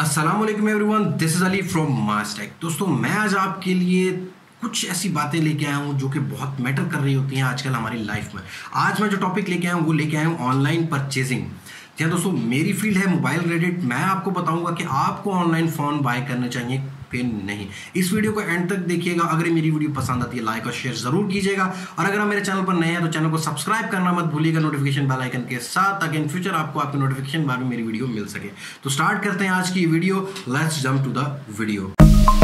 अस्सलाम वालेकुम everyone, this is Ali from Mastek. दोस्तों, मैं आज आपके लिए कुछ ऐसी बातें लेके आया हूँ जो कि बहुत मैटर कर रही होती हैं आजकल हमारी लाइफ में। आज मैं जो टॉपिक लेके आया हूँ वो लेके आया हूँ ऑनलाइन परचेजिंग। जी हाँ दोस्तों, मेरी फील्ड है मोबाइल क्रेडिट। मैं आपको बताऊंगा कि आपको ऑनलाइन फ़ोन बाय करने चाहिए कि नहीं। इस वीडियो को एंड तक देखिएगा। अगर मेरी वीडियो पसंद आती है लाइक और शेयर ज़रूर कीजिएगा, और अगर आप मेरे चैनल पर नए हैं तो चैनल को सब्सक्राइब करना मत भूलिएगा नोटिफिकेशन बेल आइकन के साथ, ताकि इन फ्यूचर आपको आपके नोटिफिकेशन बार में मेरी वीडियो मिल सके। तो स्टार्ट करते हैं आज की video. Let's jump to the video.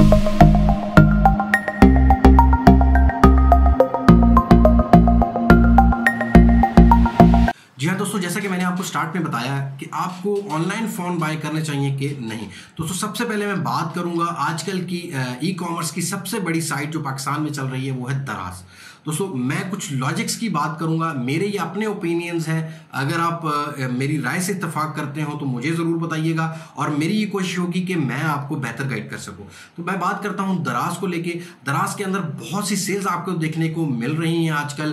जी हाँ दोस्तों, जैसा कि मैंने आपको स्टार्ट में बताया कि आपको ऑनलाइन फ़ोन बाय करने चाहिए कि नहीं। दोस्तों, सबसे पहले मैं बात करूंगा आजकल की ई कॉमर्स की सबसे बड़ी साइट जो पाकिस्तान में चल रही है, वो है दराज। दोस्तों, मैं कुछ लॉजिक्स की बात करूंगा, मेरे ये अपने ओपिनियंस हैं। अगर आप मेरी राय से इत्तेफाक करते हो तो मुझे ज़रूर बताइएगा, और मेरी ये कोशिश होगी कि मैं आपको बेहतर गाइड कर सकूं। तो मैं बात करता हूं दराज को लेके। दराज के अंदर बहुत सी सेल्स आपको देखने को मिल रही हैं आजकल,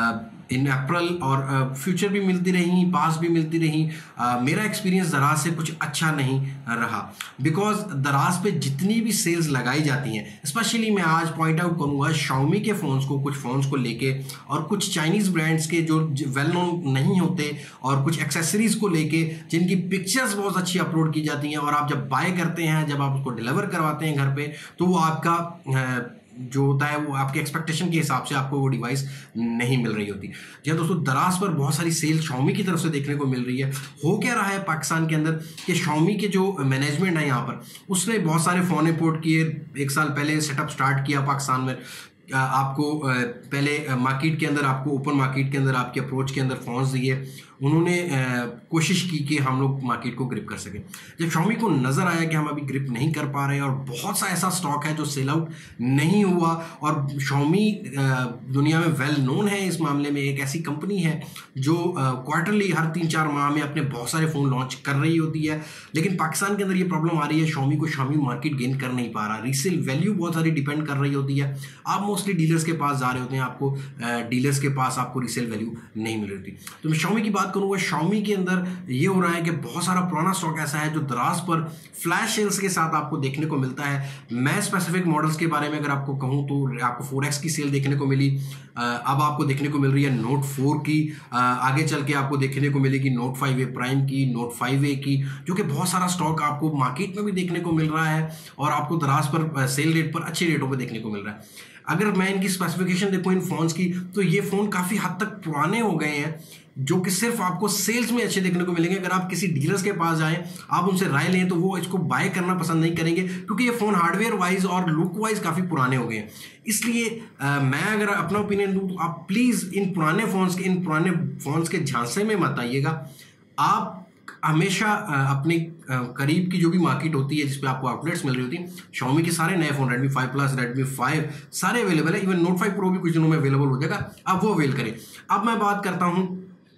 इन अप्रैल और फ्यूचर भी मिलती रही, पास भी मिलती रही। मेरा एक्सपीरियंस दराज से कुछ अच्छा नहीं रहा, बिकॉज दराज पे जितनी भी सेल्स लगाई जाती हैं, स्पेशली मैं आज पॉइंट आउट करूंगा शाओमी के फ़ोन्स को, कुछ फ़ोन्स को लेके, और कुछ चाइनीज़ ब्रांड्स के जो वेल नोन नहीं होते, और कुछ एक्सेसरीज़ को लेके जिनकी पिक्चर्स बहुत अच्छी अपलोड की जाती हैं, और आप जब बाय करते हैं, जब आप उसको डिलीवर करवाते हैं घर पे, तो वो आपका जो होता है वो आपके एक्सपेक्टेशन के हिसाब से आपको वो डिवाइस नहीं मिल रही होती। जी हाँ दोस्तों, दराज पर बहुत सारी सेल शाओमी की तरफ से देखने को मिल रही है। हो क्या रहा है पाकिस्तान के अंदर कि शाओमी के जो मैनेजमेंट है यहाँ पर, उसने बहुत सारे फ़ोन इंपोर्ट किए। 1 साल पहले सेटअप स्टार्ट किया पाकिस्तान में। आपको पहले मार्केट के अंदर, आपको ओपन मार्केट के अंदर, आपके अप्रोच के अंदर फ़ोन्स दिए। उन्होंने कोशिश की कि हम लोग मार्केट को ग्रिप कर सकें। जब शाओमी को नज़र आया कि हम अभी ग्रिप नहीं कर पा रहे हैं, और बहुत सा ऐसा स्टॉक है जो सेल आउट नहीं हुआ, और शाओमी दुनिया में वेल नोन है इस मामले में, एक ऐसी कंपनी है जो क्वार्टरली हर 3-4 माह में अपने बहुत सारे फ़ोन लॉन्च कर रही होती है। लेकिन पाकिस्तान के अंदर ये प्रॉब्लम आ रही है, शाओमी मार्केट गेन कर नहीं पा रहा। रीसेल वैल्यू बहुत सारी डिपेंड कर रही होती है। आप मोस्टली डीलर्स के पास जा रहे होते हैं, आपको डीलर्स के पास आपको रीसेल वैल्यू नहीं मिल रही थी। तो मैं शाओमी की बात करूंगा। शाओमी के अंदर ये हो रहा है कि बहुत सारा पुराना स्टॉक ऐसा है जो दराज पर फ्लैश सेल्स के साथ आपको देखने को मिलता है। मैं स्पेसिफिक मॉडल्स के बारे में अगर आपको कहूं तो आपको 4X की सेल देखने को मिली, अब आपको देखने को मिल रही है नोट 4 की, आगे चल के आपको देखने को मिलेगी नोट 5A प्राइम की, नोट 5A की, जो कि बहुत सारा स्टॉक आपको मार्केट में भी देखने को मिल रहा है, और आपको दराज पर सेल रेट पर अच्छे रेटों पर देखने को मिल रहा है। अगर मैं इनकी स्पेसिफिकेशन देखूं इन फ़ोन्स की, तो ये फ़ोन काफ़ी हद तक पुराने हो गए हैं, जो कि सिर्फ आपको सेल्स में अच्छे देखने को मिलेंगे। अगर आप किसी डीलर्स के पास जाएं, आप उनसे राय लें, तो वो इसको बाय करना पसंद नहीं करेंगे, क्योंकि ये फ़ोन हार्डवेयर वाइज और लुक वाइज काफ़ी पुराने हो गए हैं। इसलिए मैं अगर अपना ओपिनियन दूं तो आप प्लीज़ इन पुराने फ़ोन्स के झांसे में मत आइएगा। आप हमेशा अपने करीब की जो भी मार्केट होती है, जिसपे आपको आउटलेट्स मिल रही होती हैं, शाओमी के सारे नए फ़ोन रेडमी 5 प्लस, रेडमी 5 सारे अवेलेबल है। इवन नोट 5 प्रो भी कुछ दिनों में अवेलेबल हो जाएगा, आप वो अवेल करें। अब मैं बात करता हूँ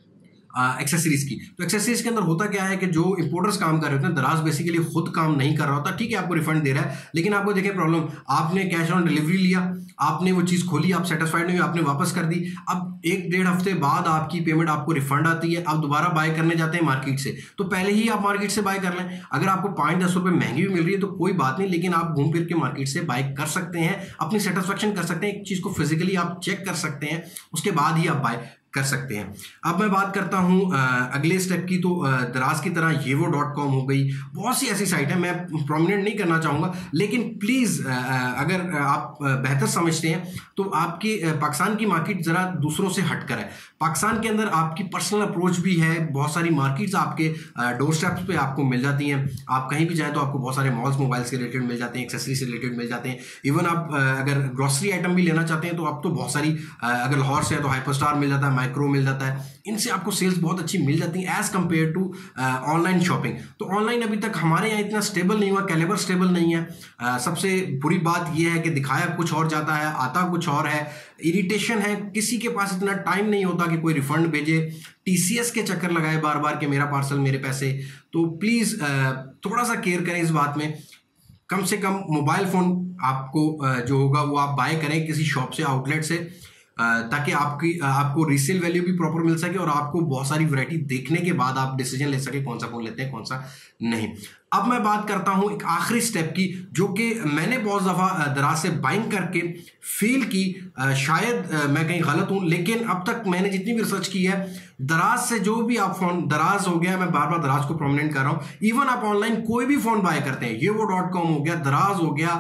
एक्सेसरीज की। तो एक्सेसरीज के अंदर होता क्या है कि जो इंपोर्टर्स काम कर रहे होते हैं, दराज बेसिकली खुद काम नहीं कर रहा होता। ठीक है, आपको रिफंड दे रहा है, लेकिन आपको देखें प्रॉब्लम, आपने कैश ऑन डिलीवरी लिया, आपने वो चीज़ खोली, आप सेटिस्फाइड नहीं हुए, आपने वापस कर दी। अब 1-1.5 हफ्ते बाद आपकी पेमेंट, आपको रिफंड आती है, आप दोबारा बाय करने जाते हैं मार्केट से, तो पहले ही आप मार्केट से बाय कर लें। अगर आपको 5-10 रुपये महंगी भी मिल रही है तो कोई बात नहीं, लेकिन आप घूम फिर के मार्केट से बाय कर सकते हैं, अपनी सेटिस्फेक्शन कर सकते हैं, एक चीज़ को फिजिकली आप चेक कर सकते हैं, उसके बाद ही आप बाय कर सकते हैं। अब मैं बात करता हूं अगले स्टेप की। तो दराज की तरह yevo.com हो गई, बहुत सी ऐसी साइट है, मैं प्रोमिनेंट नहीं करना चाहूँगा, लेकिन प्लीज़ अगर आप बेहतर समझते हैं तो आपकी पाकिस्तान की मार्केट ज़रा दूसरों से हटकर है। पाकिस्तान के अंदर आपकी पर्सनल अप्रोच भी है, बहुत सारी मार्केट्स आपके डोर स्टेप्स पे आपको मिल जाती हैं। आप कहीं भी जाएँ तो आपको बहुत सारे मॉल्स मोबाइल से रिलेटेड मिल जाते हैं, एक्सेसरी से रिलेटेड मिल जाते हैं। इवन आप अगर ग्रॉसरी आइटम भी लेना चाहते हैं तो आप तो बहुत सारी, अगर लाहौर से है तो हाइपरस्टार मिल जाता है, माइक्रो मिल जाता है, इनसे आपको सेल्स बहुत अच्छी मिल जाती है as compare to online shopping. तो ऑनलाइन अभी तक हमारे यहाँ इतना स्टेबल नहीं हुआ, कैलिबर स्टेबल नहीं है। सबसे बुरी बात यह है कि दिखाया कुछ और जाता है, आता कुछ और है, इरिटेशन है, किसी के पास इतना टाइम नहीं होता कि कोई रिफंड भेजे, TCS के चक्कर लगाए बार बार कि मेरा पार्सल मेरे पैसे। तो प्लीज़ थोड़ा सा केयर करें इस बात में। कम से कम मोबाइल फ़ोन आपको जो होगा वो आप बाय करें किसी शॉप से, आउटलेट से। ताकि आपको रीसेल वैल्यू भी प्रॉपर मिल सके और आपको बहुत सारी वैरायटी देखने के बाद आप डिसीजन ले सके कौन सा फोन लेते हैं कौन सा नहीं। अब मैं बात करता हूं एक आखिरी स्टेप की, जो कि मैंने बहुत दफ़ा दराज से बाइंग करके फील की, शायद मैं कहीं गलत हूं, लेकिन अब तक मैंने जितनी भी रिसर्च की है, दराज से जो भी आप फोन, दराज हो गया, मैं बार बार दराज को प्रोमिनेंट कर रहा हूं, इवन आप ऑनलाइन कोई भी फोन बाय करते हैं, ये वो .com हो गया, दराज हो गया,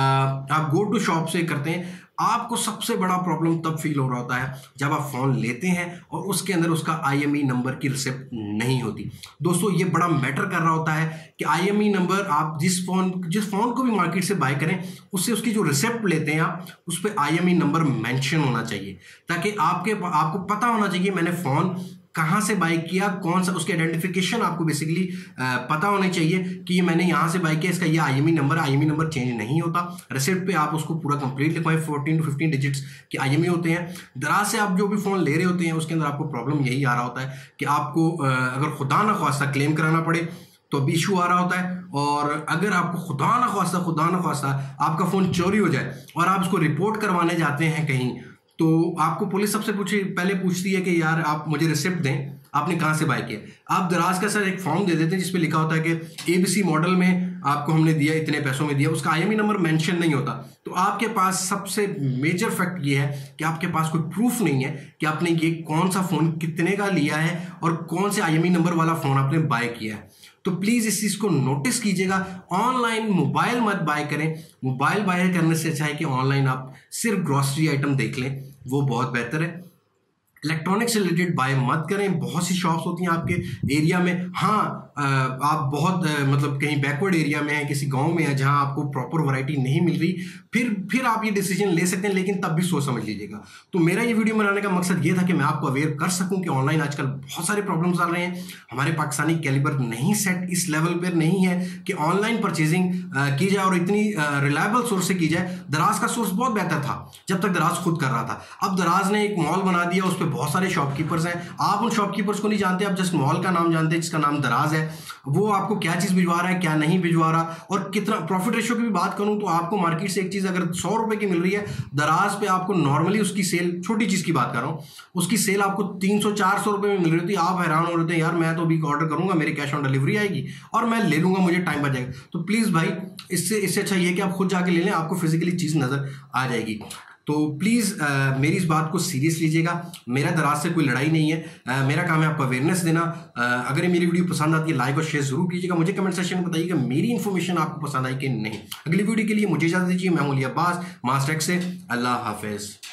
आप गो टू शॉप से करते हैं, आपको सबसे बड़ा प्रॉब्लम तब फील हो रहा होता है जब आप फोन लेते हैं और उसके अंदर उसका IMEI नंबर की रिसिप्ट नहीं होती। दोस्तों ये बड़ा मैटर कर रहा होता है कि IMEI नंबर, आप जिस फोन को भी मार्केट से बाय करें, उससे उसकी जो रिसिप्ट लेते हैं आप, उस पर IMEI नंबर मेंशन होना चाहिए, ताकि आपको पता होना चाहिए मैंने फोन कहाँ से बाय किया, कौन सा, उसके आइडेंटिफिकेशन आपको बेसिकली पता होनी चाहिए कि ये मैंने यहाँ से बाय किया, इसका ये IMEI नंबर चेंज नहीं होता। रिसिप्ट पे आप उसको पूरा कंप्लीट लिखवाएं, 14 to 15 डिजिट्स के IMEI होते हैं। दराज से आप जो भी फ़ोन ले रहे होते हैं उसके अंदर आपको प्रॉब्लम यही आ रहा होता है कि आपको अगर खुदा न ख्वास्ता क्लेम कराना पड़े तो भी इशू आ रहा होता है, और अगर आपको खुदा न ख्वास्ता आपका फ़ोन चोरी हो जाए और आप उसको रिपोर्ट करवाने जाते हैं कहीं, तो आपको पुलिस सबसे पहले पूछती है कि यार आप मुझे रिसिप्ट दें, आपने कहाँ से बाय किया। आप दराज का सर एक फॉर्म दे देते हैं जिसपे लिखा होता है कि ABC मॉडल में आपको हमने दिया, इतने पैसों में दिया, उसका IMEI नंबर मेंशन नहीं होता, तो आपके पास सबसे मेजर फैक्ट ये है कि आपके पास कोई प्रूफ नहीं है कि आपने ये कौन सा फ़ोन कितने का लिया है और कौन से IMEI नंबर वाला फ़ोन आपने बाय किया है। तो प्लीज़ इस चीज़ को नोटिस कीजिएगा। ऑनलाइन मोबाइल मत बाय करें। मोबाइल बाय करने से अच्छा है कि ऑनलाइन आप सिर्फ ग्रॉसरी आइटम देख लें, वो बहुत बेहतर है। इलेक्ट्रॉनिक से रिलेटेड बाय मत करें। बहुत सी शॉप्स होती हैं आपके एरिया में, हाँ आप बहुत मतलब कहीं बैकवर्ड एरिया में हैं, किसी गांव में है जहां आपको प्रॉपर वैरायटी नहीं मिल रही, फिर आप ये डिसीजन ले सकते हैं, लेकिन तब भी सोच समझ लीजिएगा। तो मेरा ये वीडियो बनाने का मकसद ये था कि मैं आपको अवेयर कर सकूं कि ऑनलाइन आजकल बहुत सारे प्रॉब्लम्स आ रहे हैं। हमारे पाकिस्तानी कैलिबर नहीं सेट इस लेवल पर नहीं है कि ऑनलाइन परचेजिंग की जाए और इतनी रिलायबल सोर्स से की जाए। दराज का सोर्स बहुत बेहतर था जब तक दराज खुद कर रहा था। अब दराज ने एक मॉल बना दिया, उस पर बहुत सारे शॉपकीपर्स हैं। आप उन शॉपकीपर्स को नहीं जानते, आप जस्ट मॉल का नाम जानते हैं जिसका नाम दराज है। वो आपको क्या चीज़ भिजवा रहा है, क्या नहीं भिजवा रहा, और कितना प्रॉफिट रेशियो की भी बात करूं तो आपको मार्केट से एक चीज़ अगर 100 रुपए की मिल रही है, दराज पे आपको नॉर्मली उसकी सेल, छोटी चीज़ की बात कर रहा हूँ, उसकी सेल आपको 300-400 रुपए में मिल रही थी। आप हैरान हो रहे थे, यार मैं तो अभी ऑर्डर करूंगा, मेरे कैश ऑन डिलीवरी आएगी और मैं ले लूंगा, मुझे टाइम बच जाएगा। तो प्लीज़ भाई, इससे अच्छा ये है कि आप खुद जाके ले लें, आपको फिजिकली चीज़ नज़र आ जाएगी। तो प्लीज़ मेरी इस बात को सीरियस लीजिएगा। मेरा दराज से कोई लड़ाई नहीं है, मेरा काम है आपको अवेयरनेस देना। अगर ये मेरी वीडियो पसंद आती है, लाइक और शेयर जरूर कीजिएगा। मुझे कमेंट सेक्शन में बताइएगा मेरी इन्फॉर्मेशन आपको पसंद आई कि नहीं। अगली वीडियो के लिए मुझे इजाज़त दीजिए। मैं हूं अली अब्बास, मास टेक से। अल्लाह हाफिज़।